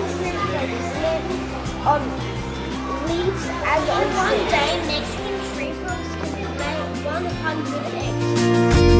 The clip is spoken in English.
trees like live on leaves, and on one day Mexican tree frogs can lay 100 eggs.